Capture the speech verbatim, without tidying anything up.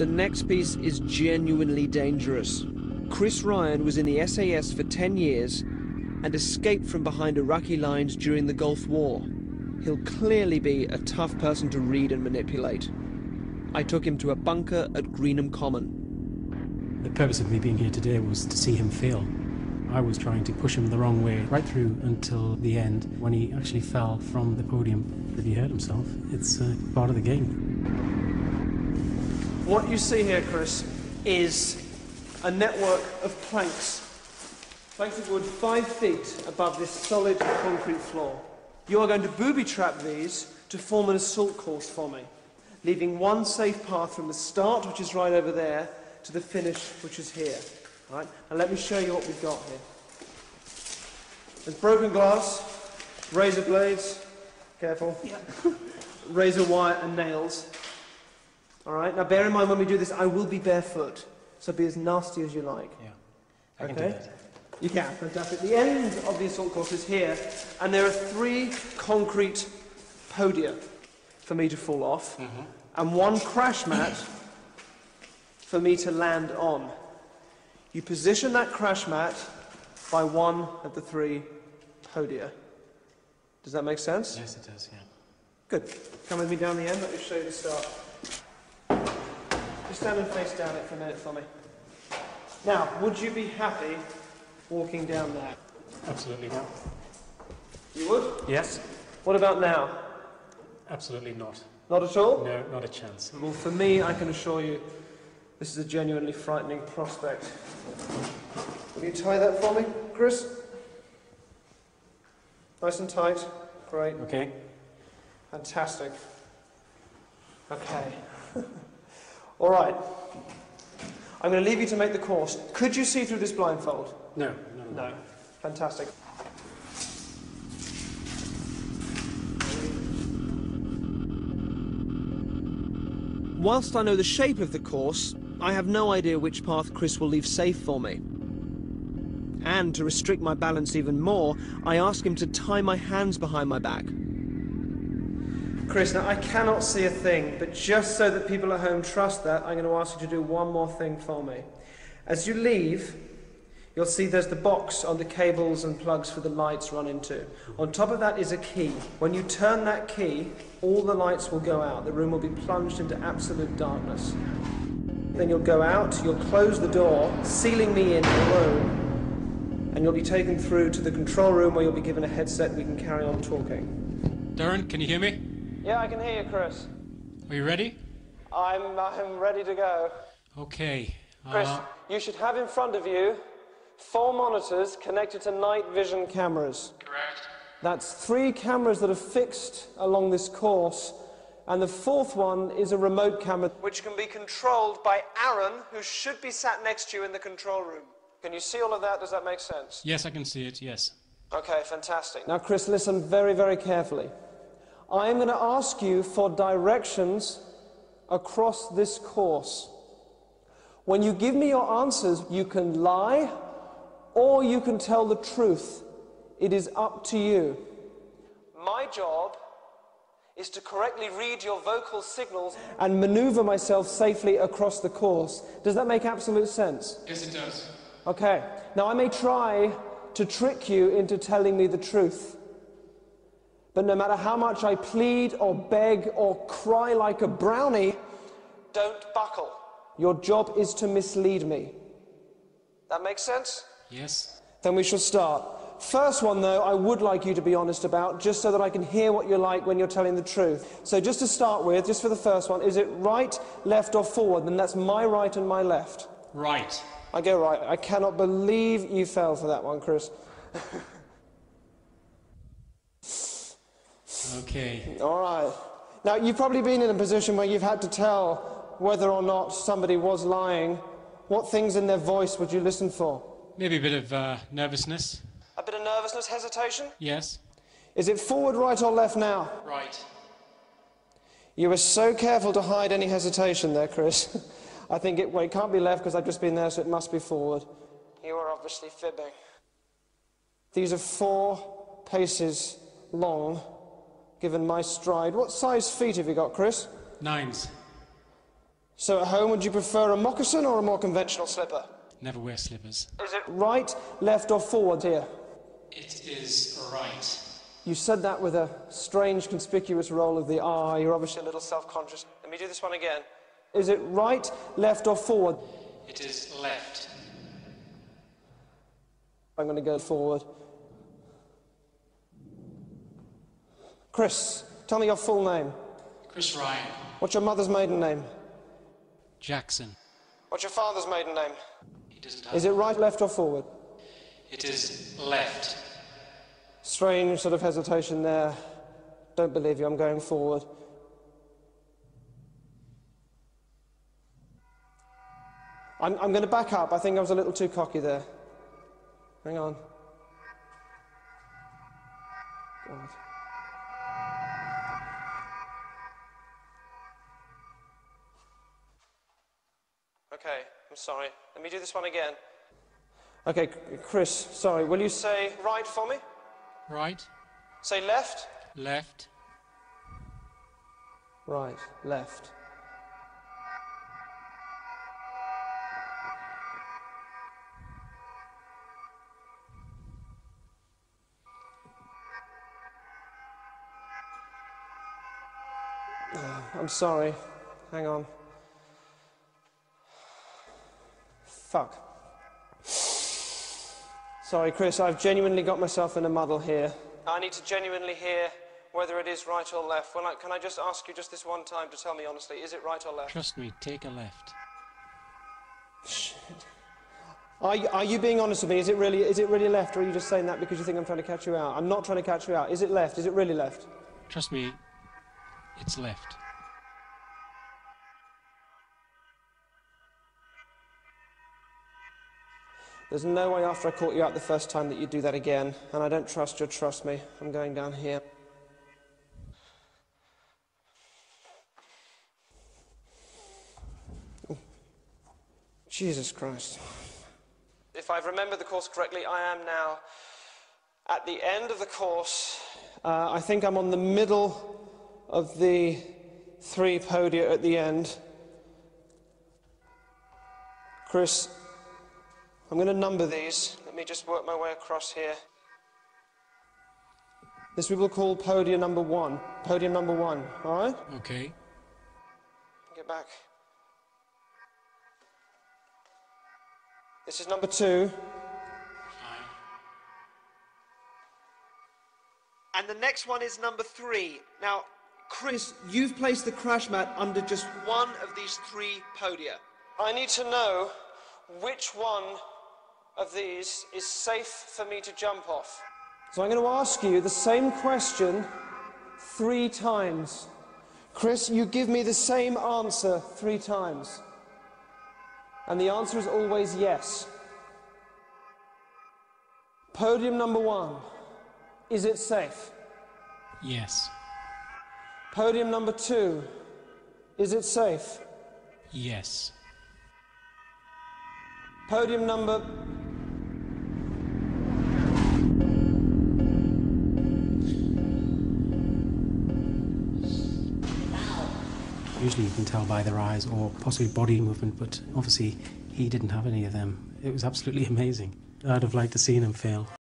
The next piece is genuinely dangerous. Chris Ryan was in the S A S for ten years and escaped from behind Iraqi lines during the Gulf War. He'll clearly be a tough person to read and manipulate. I took him to a bunker at Greenham Common. The purpose of me being here today was to see him fail. I was trying to push him the wrong way right through until the end, when he actually fell from the podium. That he hurt himself. It's uh, part of the game. What you see here, Chris, is a network of planks. Planks of wood five feet above this solid concrete floor. You are going to booby-trap these to form an assault course for me, leaving one safe path from the start, which is right over there, to the finish, which is here. All right? And let me show you what we've got here. There's broken glass, razor blades, careful, yeah. razor wire and nails. All right? Now bear in mind when we do this, I will be barefoot, so be as nasty as you like. Yeah, I okay? can do that. You can, fantastic. The end of the assault course is here, and there are three concrete podia for me to fall off, mm-hmm. and one crash mat for me to land on. You position that crash mat by one of the three podia. Does that make sense? Yes, it does, yeah. Good. Come with me down the end, let me show you the start. Just stand and face down it for a minute for me. Now, would you be happy walking down there? Absolutely not. You would? Yes. What about now? Absolutely not. Not at all? No, not a chance. Well, for me, I can assure you, this is a genuinely frightening prospect. Will you tie that for me, Chris? Nice and tight. Great. Okay. Fantastic. Okay. All right. I'm going to leave you to make the course. Could you see through this blindfold? No. No. No. No. Fantastic. Whilst I know the shape of the course, I have no idea which path Chris will leave safe for me. And to restrict my balance even more, I ask him to tie my hands behind my back. Chris, now I cannot see a thing, but just so that people at home trust that, I'm going to ask you to do one more thing for me. As you leave, you'll see there's the box on the cables and plugs for the lights run into. On top of that is a key. When you turn that key, all the lights will go out. The room will be plunged into absolute darkness. Then you'll go out, you'll close the door, sealing me in alone, and you'll be taken through to the control room where you'll be given a headset and we can carry on talking. Darren, can you hear me? Yeah, I can hear you, Chris. Are you ready? I'm, I'm ready to go. Okay. Chris, Uh... you should have in front of you four monitors connected to night vision cameras. Correct. That's three cameras that are fixed along this course, and the fourth one is a remote camera which can be controlled by Aaron, who should be sat next to you in the control room. Can you see all of that? Does that make sense? Yes, I can see it, yes. Okay, fantastic. Now, Chris, listen very, very carefully. I am going to ask you for directions across this course. When you give me your answers, you can lie or you can tell the truth. It is up to you. My job is to correctly read your vocal signals and maneuver myself safely across the course. Does that make absolute sense? Yes, it does. Okay. Now, I may try to trick you into telling me the truth. But no matter how much I plead or beg or cry like a brownie, don't buckle. Your job is to mislead me. That makes sense? Yes. Then we shall start. First one, though, I would like you to be honest about, just so that I can hear what you're like when you're telling the truth. So just to start with, just for the first one, is it right, left, or forward? Then that's my right and my left. Right. I go right. I cannot believe you fell for that one, Chris. Okay. All right. Now, you've probably been in a position where you've had to tell whether or not somebody was lying. What things in their voice would you listen for? Maybe a bit of uh, nervousness. A bit of nervousness, hesitation? Yes. Is it forward, right, or left now? Right. You were so careful to hide any hesitation there, Chris. I think it, well, it can't be left because I've just been there, so it must be forward. You are obviously fibbing. These are four paces long, given my stride. What size feet have you got, Chris? Nines. So at home, would you prefer a moccasin or a more conventional slipper? Never wear slippers. Is it right, left or forward here? It is right. You said that with a strange, conspicuous roll of the R. You're obviously a little self-conscious. Let me do this one again. Is it right, left or forward? It is left. I'm going to go forward. Chris, tell me your full name. Chris Ryan. What's your mother's maiden name? Jackson. What's your father's maiden name? He doesn't have... Is it right, left or forward? It is left. Strange sort of hesitation there. Don't believe you, I'm going forward. I'm, I'm going to back up. I think I was a little too cocky there. Hang on. God. Okay, I'm sorry. Let me do this one again. Okay, Chris, sorry. Will you say right for me? Right. Say left. Left. Right, left. I'm sorry. Hang on. Fuck. Sorry, Chris, I've genuinely got myself in a muddle here. I need to genuinely hear whether it is right or left. Well, I, can I just ask you just this one time to tell me honestly, is it right or left? Trust me, take a left. Shit. Are you, are you being honest with me? Is it really, is it really left, or are you just saying that because you think I'm trying to catch you out? I'm not trying to catch you out. Is it left? Is it really left? Trust me, it's left. There's no way after I caught you out the first time that you'd do that again, and I don't trust you, trust me. I'm going down here. Jesus Christ. If I've remembered the course correctly, I am now at the end of the course. Uh, I think I'm on the middle of the three podia at the end. Chris, I'm going to number these. Let me just work my way across here. This we will call podium number one. Podium number one, all right? Okay. Get back. This is number two. Fine. And the next one is number three. Now, Chris, you've placed the crash mat under just one of these three podia. I need to know which one of these is safe for me to jump off. So I'm going to ask you the same question three times. Chris, you give me the same answer three times. And the answer is always yes. Podium number one, is it safe? Yes. Podium number two, is it safe? Yes. Podium number... Usually you can tell by their eyes or possibly body movement, but obviously he didn't have any of them. It was absolutely amazing. I'd have liked to seen him fail.